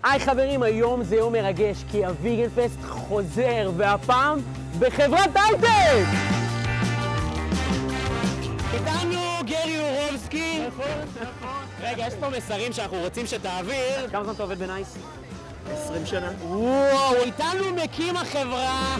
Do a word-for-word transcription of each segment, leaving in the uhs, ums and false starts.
היי חברים, היום זה יום מרגש כי הוויגן פסט חוזר, והפעם בחברת הייטק! איתנו גרי אורובסקי. נכון, נכון. רגע, יש פה מסרים שאנחנו רוצים שתעביר. כמה זמן אתה עובד בנייס? עשרים שנה. וואו, איתנו מקים החברה.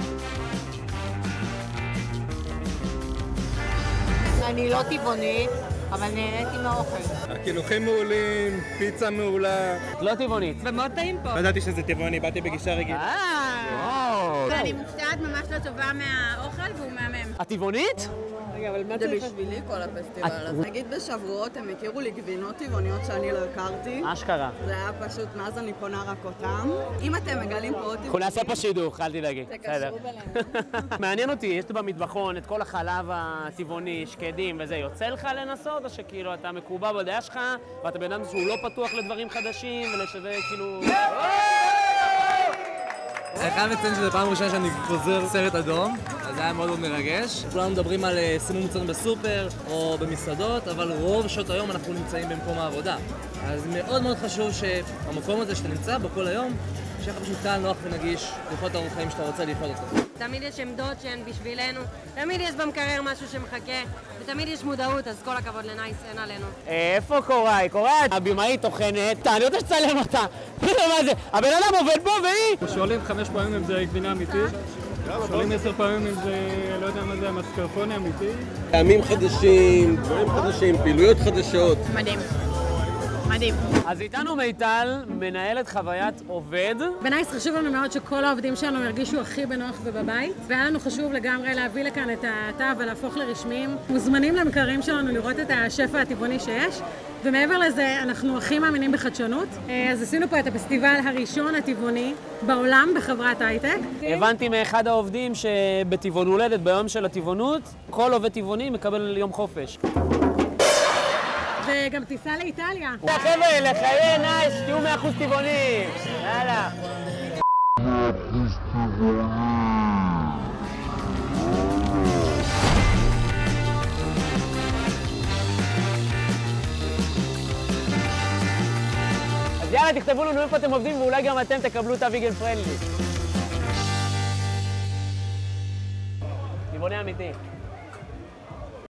אני לא טבעונית, אבל נהניתי מהאוכל. הקינוחים מעולים, פיצה מעולה. לא טבעונית. ומאוד טעים פה. לא ידעתי שזה טבעוני, באתי בגישה רגיל. אני מופתעת ממש לא טובה מהאוכל והוא מהמם. את טבעונית? רגע, אבל מה זה בשבילי כל הפסטיבל הזה. נגיד בשבועות הם הכירו לי גבינות טבעוניות שאני לא הכרתי. אשכרה. זה היה פשוט, מאז אני קונה רק אותם. אם אתם מגלים פה עוד אנחנו נעשה פה שידוך, אל תדאגי. תקשרו בינינו. מעניין אותי, יש במטבחון את כל החלב הטבעוני, שקדים וזה, יוצא לך לנסות, או שכאילו אתה מקובע בדעה שלך, ואתה בן אדם שהוא לא פתוח לדברים חדשים, ולשווה כאילו... אני חייב לציין שזו פעם ראשונה שאני חוזר סרט אדום, אז זה היה מאוד מאוד מרגש. כולנו מדברים על סימון מוצרים בסופר או במסעדות, אבל רוב שעות היום אנחנו נמצאים במקום העבודה. אז מאוד מאוד חשוב שהמקום הזה שאתה נמצא בו כל היום, שיהיה לך פשוט קל, נוח ונגיש לאכול את האורח חיים שאתה רוצה לאכול אותו. תמיד יש עמדות שהן בשבילנו, תמיד יש במקרר משהו שמחכה, ותמיד יש מודעות, אז כל הכבוד לנייס, אין עלינו. איפה קוראי? קוראי, הבימאית טוחנת, אני רוצה שתצלם אותה. מה זה? הבן אדם עובד בו והיא! שואלים חמש פעמים אם זה גבינה אמיתית, שואלים עשר פעמים אם זה, לא יודע מה זה, מסקרפונה אמיתי. טעמים חדשים, דברים חדשים, פעילויות חדשות. מדהים. מדהים. אז איתנו מיטל, מנהלת חוויית עובד. בנייס חשוב לנו מאוד שכל העובדים שלנו ירגישו הכי בנוח ובבית, והיה לנו חשוב לגמרי להביא לכאן את התא ולהפוך לרשמיים. מוזמנים למקררים שלנו לראות את השפע הטבעוני שיש, ומעבר לזה אנחנו הכי מאמינים בחדשנות. אז עשינו פה את הפסטיבל הראשון הטבעוני בעולם בחברת הייטק. הבנתי מאחד העובדים שבטבעון הולדת, ביום של הטבעונות, כל עובד טבעוני מקבל יום חופש. וגם טיסה לאיטליה. חבר'ה, לחיי נייס, תהיו מאה אחוז טבעונים. יאללה. אז יאללה, תכתבו לנו איפה אתם עובדים ואולי גם אתם תקבלו את הוויגן פרנדלי. טבעוני אמיתי.